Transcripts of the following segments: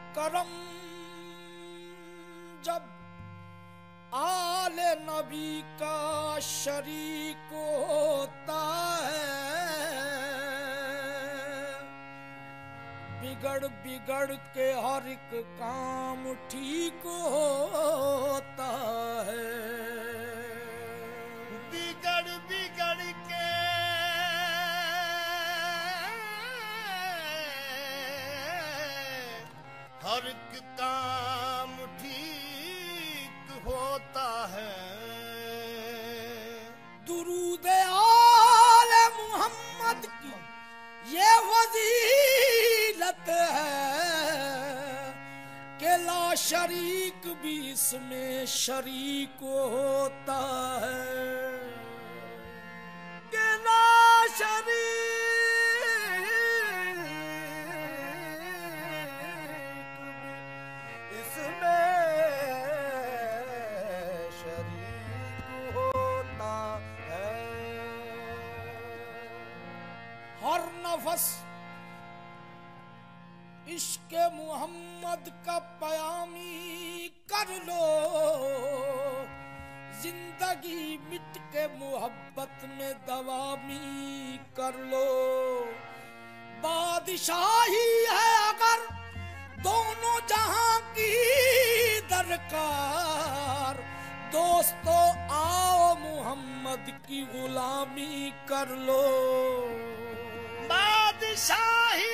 करम जब आले नबी का शरीक होता है, बिगड़ बिगड़ के हर एक काम ठीक होता है। बिगड़ बिगड़ के हर एक काम ठीक होता है। दुरूद आले मुहम्मद की ये फजीलत है कि ला शरीक भी इसमें शरीक होता है। कि ला शरीक भी इसमें शरीक होता है। हर नफस इश्क मुहम्मद का पयामी कर लो, जिंदगी मिट के मोहब्बत में दवामी कर लो। बादशाही है अगर दोनों जहां की दरकार, दोस्तों आओ मुहम्मद की गुलामी कर लो। बादशाही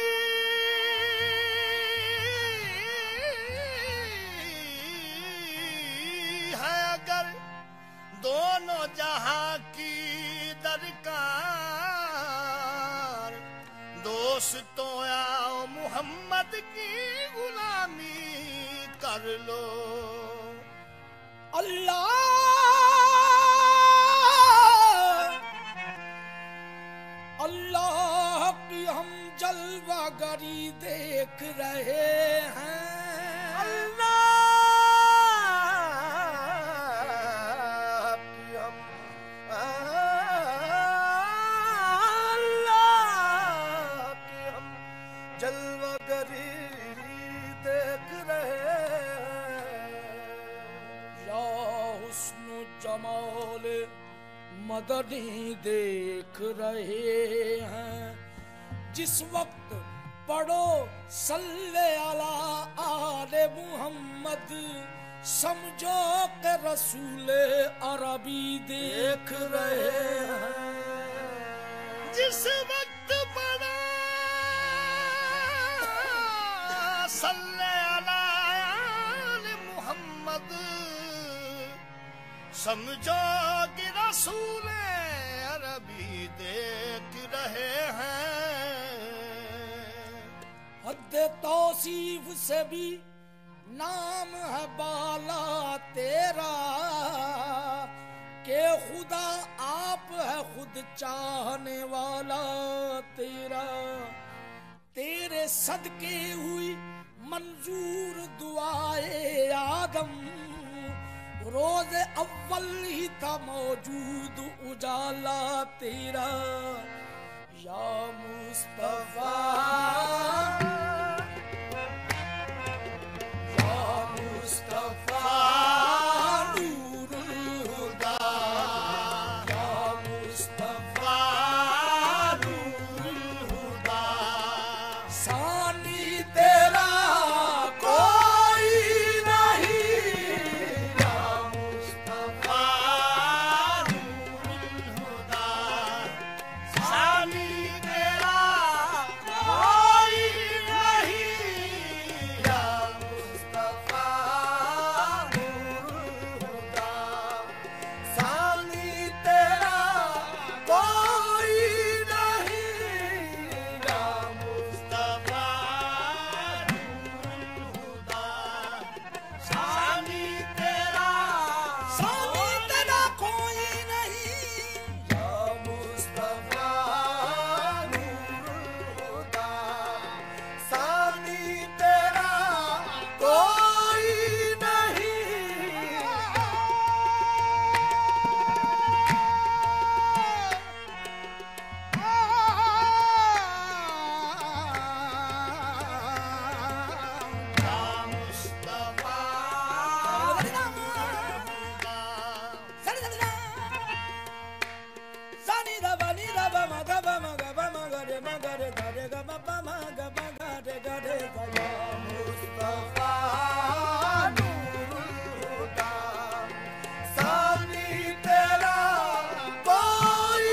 है अगर दोनों जहां की दरकार, दोस्तों आओ मुहम्मद की गुलामी कर लो। अल्लाह अल्लाह की हम जलवागरी देख रहे हैं। अल्लाह की हम जलवागरी देख रहे हैं। या हुस्न जमाल मदनी देख रहे हैं। जिस वक्त पढ़ो सल्ले अला आले मुहम्मद, समझो के रसूल अरबी देख रहे हैं। जिस वक्त पढ़ो सल्ले अला आले मुहम्मद, समझो कि रसूल अरबी देख रहे हैं। हद तौसीफ से भी नाम है बाला तेरा, के खुदा आप है खुद चाहने वाला तेरा। तेरे सदके हुई मंजूर दुआए आदम, रोज अव्वल ही था मौजूद उजाला तेरा। या मुस्तफा या मुस्तफा नूरुल हुदा, या मुस्तफा नूरुल हुदा। सानी तेरा कोई नहीं, या मुस्तफा नूरुल हुदा। सानी तेरा कोई दया मुस्तफा नूरुल हुदा सानी तेरा कोई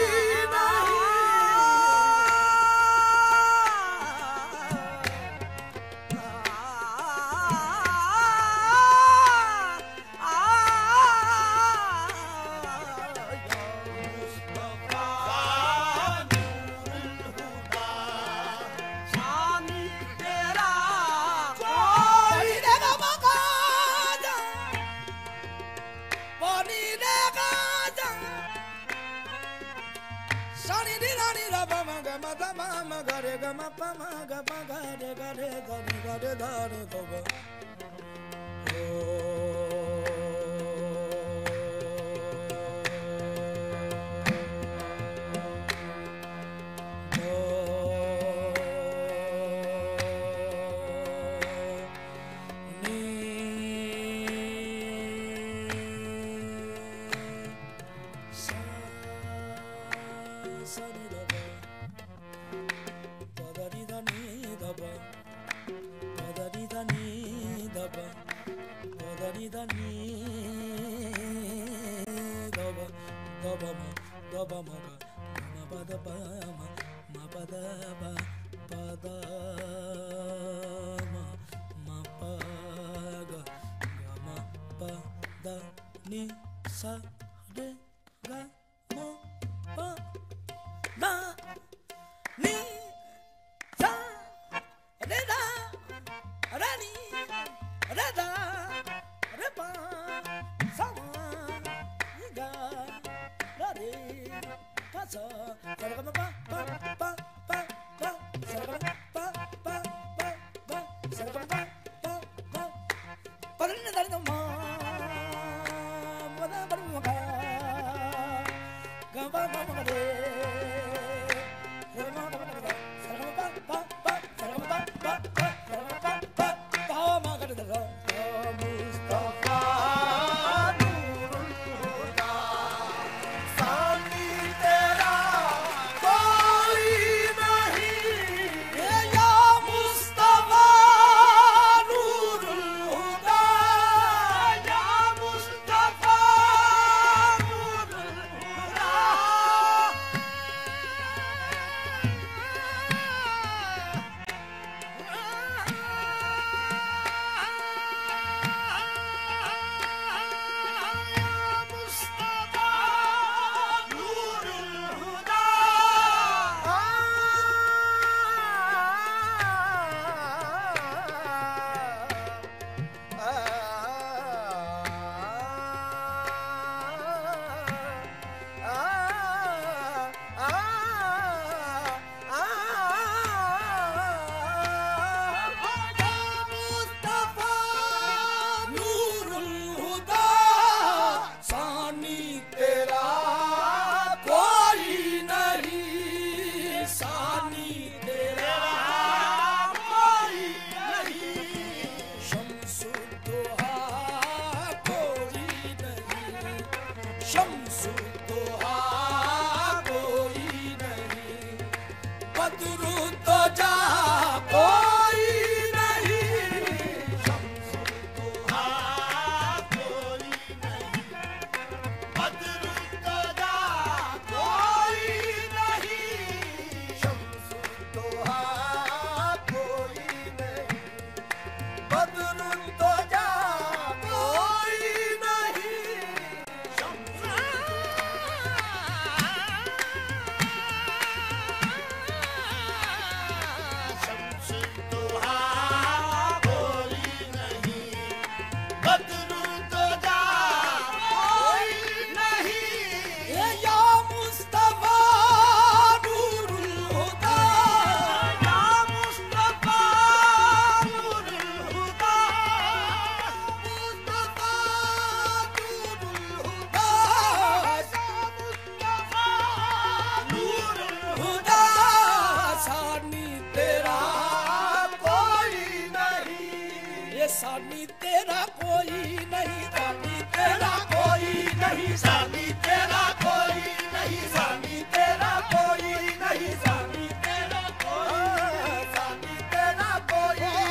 सानी तेरा कोई नहीं, सानी तेरा कोई नहीं, सानी तेरा कोई नहीं, सानी तेरा कोई नहीं, सानी तेरा कोई, सानी तेरा कोई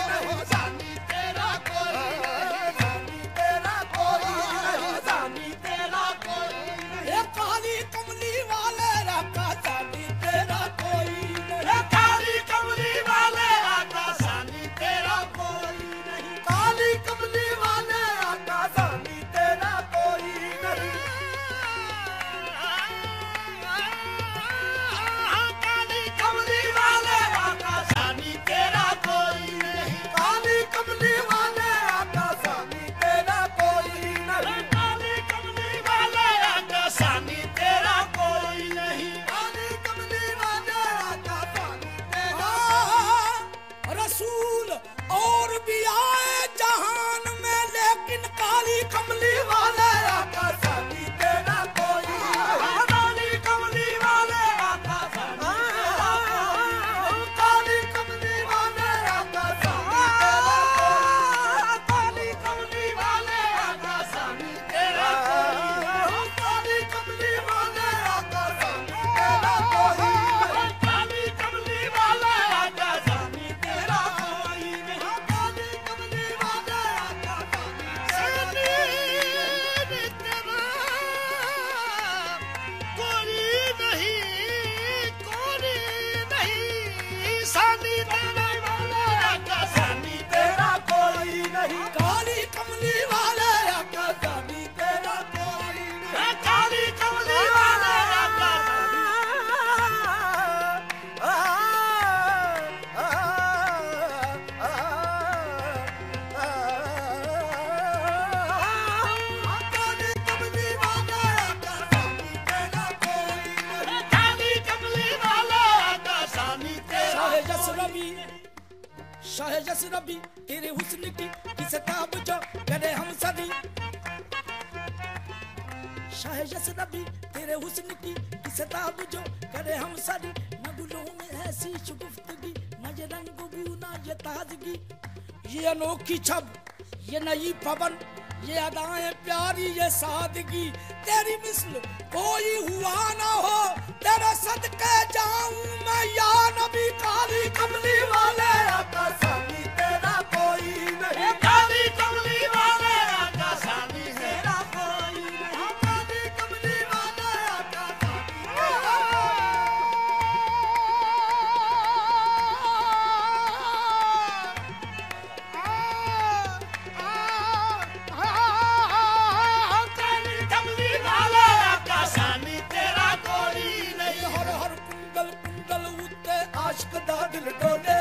जस रबी तेरे हुस्न की किसे ताब जो करे हम सदी शाह जस रबी तेरे हुस्न की किसे ताब जो करे हम सदी न गुलों में ऐसी शुगुफ्तगी न ये रंग भी ना ये ताजगी ये अनोखी छब ये नई पवन ये अदाएं प्यारी ये सादगी तेरी मिस्ल कोई हुआ ना हो तेरे सदके जाऊं मैं या नबी काली कमली वाले आका सानी तेरा कोई नहीं काली कमली वाले आका सानी तेरा कोई नहीं काली कमली वाले आका सानी काली कमली वाले आका सानी तेरा कोई नहीं हर हर कुंडल कुंडल उत्ते आशिक दा दिल डोले